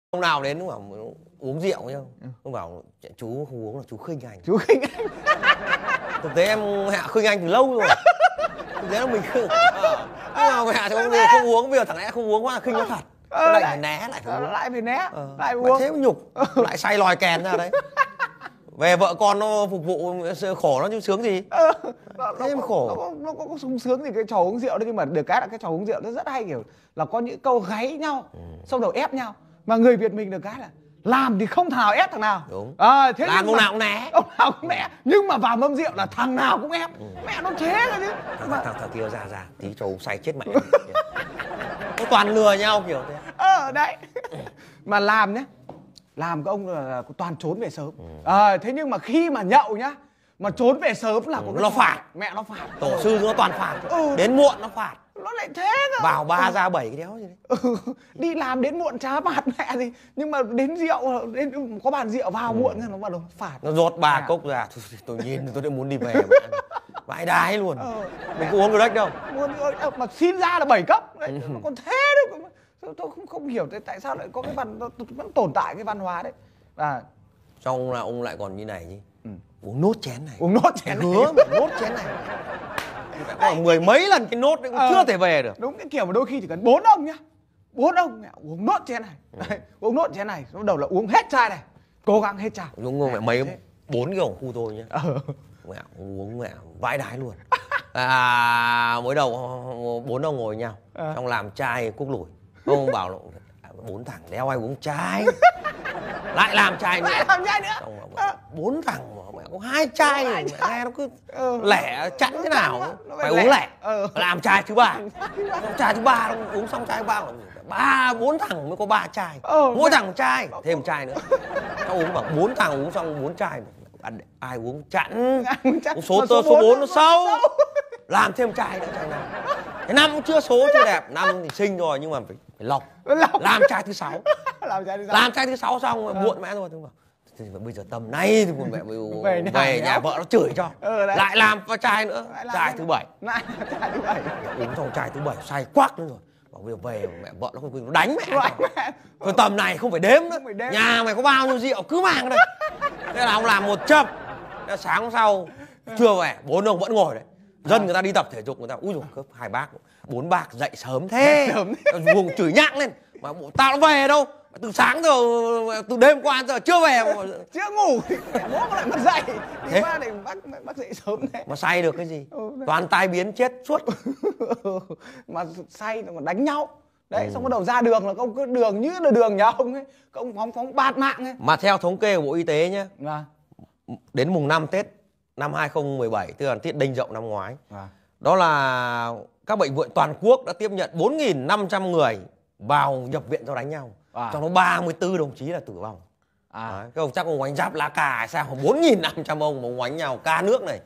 Hôm nào đến bảo uống rượu nhá, ông bảo chú không uống là chú khinh anh. Chú khinh anh. Thực tế em Mẹ khinh anh từ lâu rồi. Thực tế là mình khinh. Nhưng mà mẹ thì không uống, bây giờ thằng lẽ không uống quá là khinh nó thật. Lại phải né, lại phải uống. Lại phải né, lại uống. Thế mới nhục, lại say lòi kèn ra đấy. Về vợ con nó phục vụ khổ nó chứ sướng gì. Thế mới khổ. Nó có sung sướng gì cái trò uống rượu đấy, nhưng mà được cái là cái trò uống rượu nó rất hay, kiểu là có những câu gáy nhau, xong đầu ép nhau. Mà người Việt mình được cái là làm thì không thằng nào ép thằng nào. Đúng. Thế làm ông nào cũng né. Ông nào cũng né. Nhưng mà vào mâm rượu là thằng nào cũng ép. Mẹ nó thế rồi chứ. Thằng kia ra tí cho say chết mẹ. Nó toàn lừa nhau kiểu thế. Đấy. Mà làm nhá, làm các ông là toàn trốn về sớm. Thế nhưng mà khi mà nhậu nhá, mà trốn về sớm là nó phạt. Mẹ nó phạt. Tổ sư nó toàn phạt. Đến muộn nó phạt. Nó lại thế cơ. Vào 3 ra 7 cái đéo gì đấy. Đi làm đến muộn chả phạt mẹ gì. Nhưng mà đến rượu, có bàn rượu vào muộn nó bắt đầu phạt. Nó rột 3 cốc ra. Tôi nhìn tôi đã muốn đi về. Vãi đái luôn. Mình có uống được đấy đâu. Mà xin ra là 7 cốc. Đấy, nó còn thế đấy. Tôi không hiểu tại sao lại có cái văn, nó vẫn tồn tại cái văn hóa đấy. Xong là ông lại còn như này chứ. Uống nốt chén này. Uống nốt chén này. Hứa nốt chén này. Còn 10 mấy lần cái nốt đấy cũng chưa thể về được. Đúng cái kiểu mà đôi khi chỉ cần 4 ông nhá. 4 ông uống nốt chén này. Đấy, uống nốt chén này, bắt đầu là uống hết chai này. Cố gắng hết chai. Đúng không? Mẹ mấy 4 cái ở khu tôi nhá. Mẹ uống mẹ vãi đái luôn. Mới đầu 4 ông ngồi nhau, xong làm chai quốc lủi. Ông bảo là 4 thằng đéo ai uống chai. Lại làm chai nữa. Lại làm chai nữa. Xong 4 thằng mẹ có 2 chai, mẹ nghe nó cứ lẻ chẵn thế nào. Phải uống lẻ. Làm chai thứ 3. Chai thứ 3 uống xong chai thứ 3 4 thằng mới có 3 chai. Mỗi thằng một chai, thêm một chai nữa. Nó uống bảo 4 thằng uống xong 4 chai. Ai uống chẵn. Số 4 nó sâu. Làm thêm chai nữa, chai nào. Cái 5 cũng chưa số chưa đẹp, 5 thì xinh rồi nhưng mà phải lọc. Làm chai thứ 6. Làm chai thứ 6 xong muộn mẹ rồi. Bây giờ tầm nay thì mẹ về nhà vợ nó chửi cho. Lại làm chai nữa, chai thứ 7. Uống xong chai thứ 7 say quắc nữa rồi. Bảo bây giờ về mẹ vợ nó đánh mẹ. Rồi tầm này không phải đếm nữa. Nhà mày có bao nhiêu rượu cứ mang đây. Thế là ông làm 100. Sáng hôm sau trưa về 4 ông vẫn ngồi đấy. Dân người ta đi tập thể dục người ta úi dồi, 2 bác 4 bác dậy sớm thế. Vùng chửi nhặng lên. Mà tao nó về đâu. Từ sáng giờ, từ đêm qua giờ chưa về mà. Chưa ngủ thì bố lại mất dậy. Thế ba này bác dậy sớm thế. Mà say được cái gì? Toàn tai biến chết suốt. Mà say mà đánh nhau. Đấy, xong bắt đầu ra đường là ông cứ đường như là đường nhà ông ấy. Ông phóng bạt mạng ấy. Mà theo thống kê của Bộ Y tế nhá, đến mùng 5 Tết năm 2017, tức là Tết Đinh Dậu năm ngoái, đó là các bệnh viện toàn quốc đã tiếp nhận 4.500 người vào nhập viện do đánh nhau. Trong đó 34 đồng chí là tử vong. Cái ông chắc ông oánh giáp lá cà sao 4.500 ông mà ông oánh nhau ca nước này.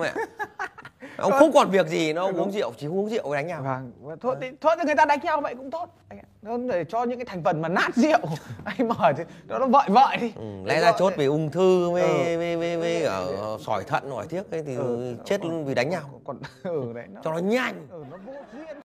Ông không còn việc gì nó uống rượu, chỉ uống rượu đánh nhau. Thôi thì người ta đánh nhau vậy cũng tốt. Để cho những cái thành phần mà nát rượu anh mở thì nó vợi đi. Lẽ ra chốt về ung thư với sỏi thận, sỏi thiếc ấy thì chết vì đánh nhau. Cho nó nhanh.